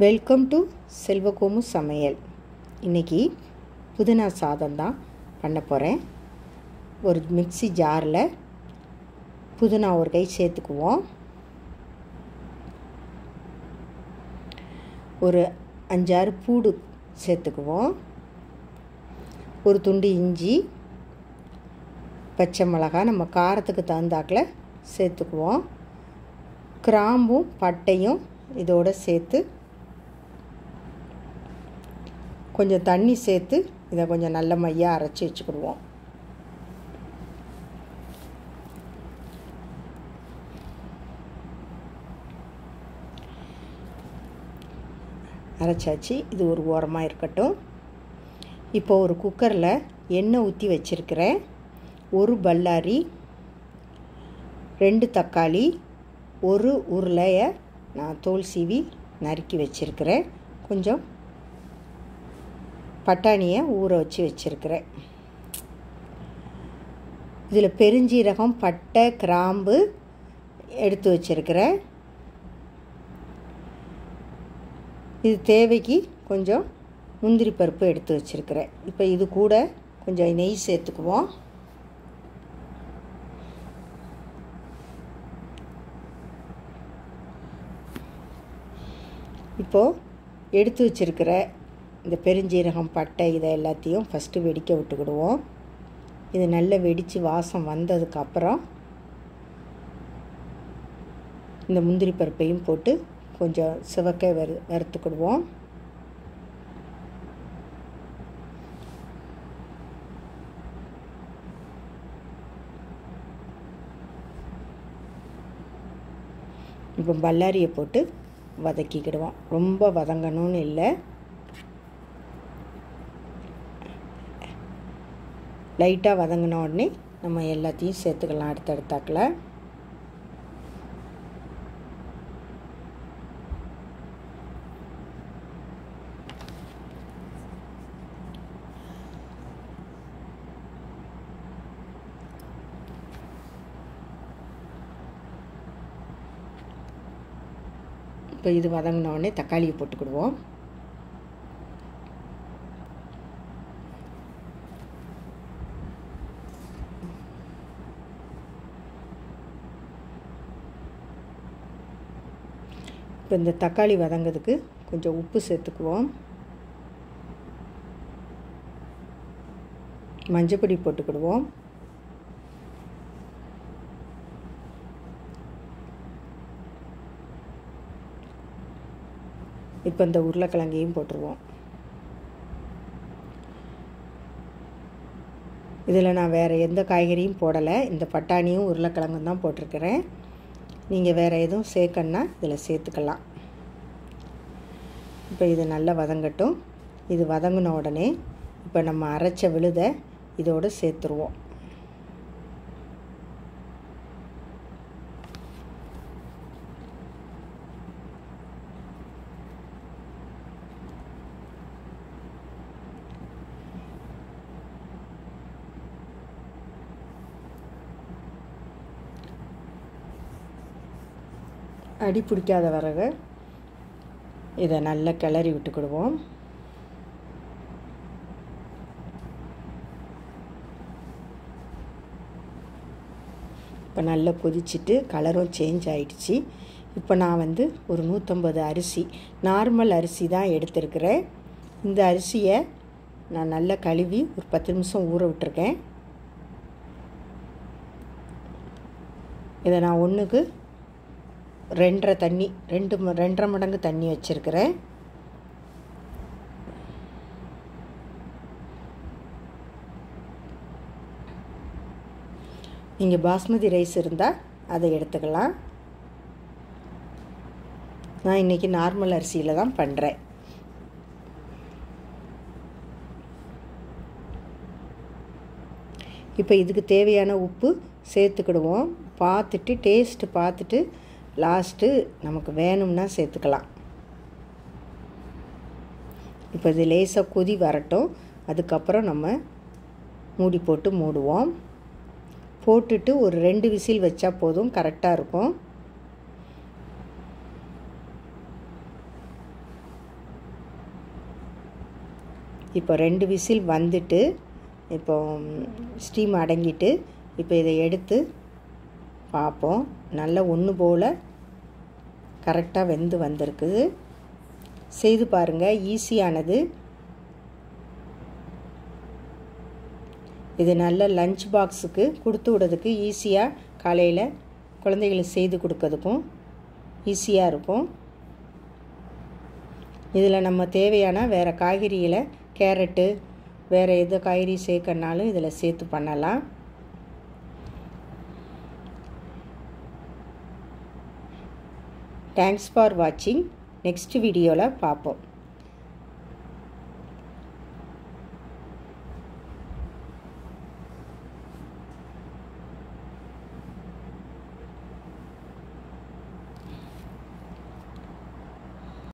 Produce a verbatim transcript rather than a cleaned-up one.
Welcome to செல்வகோமு சமையல். இன்றைக்கி புதினா சாதம் தான் பண்ண போகிறேன். ஒரு மிக்ஸி ஜாரில் புதினா ஒரு கை சேர்த்துக்குவோம். ஒரு அஞ்சாறு பூடு சேர்த்துக்குவோம். ஒரு துண்டு இஞ்சி, பச்சை மிளகாய் நம்ம காரத்துக்கு தகுந்தாக்கில் சேர்த்துக்குவோம். கிராம்பும் பட்டையும் இதோடு சேர்த்து கொஞ்சம் தண்ணி சேர்த்து இதை கொஞ்சம் நல்ல மையாக அரைச்சி வச்சுக்கிடுவோம். அரைச்சாச்சு. இது ஒரு ஓரமாக இருக்கட்டும். இப்போ ஒரு குக்கரில் எண்ணெய் ஊற்றி வச்சுருக்கிறேன். ஒரு பல்லாரி, ரெண்டு தக்காளி, ஒரு உருளையை நான் தோல் சீவி நறுக்கி வச்சுருக்கிறேன். கொஞ்சம் பட்டாணியை ஊற வச்சு வச்சுருக்கிறேன். இதில் பெருஞ்சீரகம், பட்டை, கிராம்பு எடுத்து வச்சுருக்கிறேன். இது தேவைக்கு கொஞ்சம் முந்திரி பருப்பு எடுத்து வச்சுருக்கிறேன். இப்போ இது கூட கொஞ்சம் நெய் சேர்த்துக்குவோம். இப்போது எடுத்து வச்சுருக்கிற இந்த பெருஞ்சீரகம், பட்டை இதை எல்லாத்தையும் ஃபஸ்ட்டு வெடிக்க விட்டுக்கிடுவோம். இது நல்லா வெடித்து வாசம் வந்ததுக்கப்புறம் இந்த முந்திரி பருப்பையும் போட்டு கொஞ்சம் சிவக்க வறு வறுத்துக்கிடுவோம். இப்போ பல்லாரியை போட்டு வதக்கிக்கிடுவோம். ரொம்ப வதங்கணும்னு இல்லை, லைட்டாக வதங்கின உடனே நம்ம எல்லாத்தையும் சேர்த்துக்கலாம். அடுத்தடுத்தாக்கில் இப்போ இது வதங்கின உடனே தக்காளியை போட்டுக்கிடுவோம். இப்போ இந்த தக்காளி வதங்கிறதுக்கு கொஞ்சம் உப்பு சேர்த்துக்குவோம். மஞ்சப்பொடி போட்டுக்கிடுவோம். இப்போ இந்த உருளைக்கிழங்கையும் போட்டுருவோம். இதில் நான் வேறு எந்த காய்கறியும் போடலை. இந்த பட்டாணியும் உருளைக்கிழங்கும் தான் போட்டிருக்கிறேன். நீங்கள் வேறு எதுவும் சேர்க்கணுன்னா இதில் சேர்த்துக்கலாம். இப்போ இது நல்லா வதங்கட்டும். இது வதங்கின உடனே இப்போ நம்ம அரைச்ச விழுதை இதோடு சேர்த்துருவோம். அடி பிடிக்காத வரகு இதை நல்லா கிளறி விட்டுக்கிடுவோம். இப்போ நல்லா கொதிச்சுட்டு கலரும் சேஞ்ச் ஆகிடுச்சு. இப்போ நான் வந்து ஒரு நூற்றம்பது அரிசி, நார்மல் அரிசி தான் எடுத்துருக்கிறேன். இந்த அரிசியை நான் நல்லா கழுவி ஒரு பத்து நிமிஷம் ஊற விட்டுருக்கேன். இதை நான் ஒன்றுக்கு ரெண்டரை தண்ணி ரெண்டு ரெண்டரை மடங்கு தண்ணி வச்சுருக்கிறேன். நீங்கள் பாஸ்மதி ரைஸ் இருந்தால் அதை எடுத்துக்கலாம். நான் இன்றைக்கி நார்மல் அரிசியில் தான் பண்ணுறேன். இப்போ இதுக்கு தேவையான உப்பு சேர்த்துக்கிடுவோம். பார்த்துட்டு டேஸ்ட்டு பார்த்துட்டு லாஸ்ட்டு நமக்கு வேணும்னா சேர்த்துக்கலாம். இப்போ இது லேசாக கொதி வரட்டும். அதுக்கப்புறம் நம்ம மூடி போட்டு மூடுவோம். போட்டுட்டு ஒரு ரெண்டு விசில் வச்சா போதும், கரெக்டாக இருக்கும். இப்போ ரெண்டு விசில் வந்துட்டு இப்போ ஸ்டீம் அடங்கிட்டு இப்போ இதை எடுத்து பார்ப்போம். நல்லா ஒன்று போல் கரெக்டாக வெந்து வந்திருக்குது. செய்து பாருங்கள், ஈஸியானது. இது நல்ல லஞ்ச் பாக்ஸுக்கு கொடுத்து விடுறதுக்கு ஈஸியாக, காலையில் குழந்தைகளுக்கு செய்து கொடுக்கறதுக்கும் ஈஸியாக இருக்கும். இதில் நம்ம தேவையான வேறு காய்கறிகளை, கேரட்டு, வேறு எது காய்கறி சேர்க்கனாலும் இதில் சேர்த்து பண்ணலாம். தேங்க்ஸ் ஃபார் வாட்சிங். நெக்ஸ்ட் வீடியோவில் பார்ப்போம்.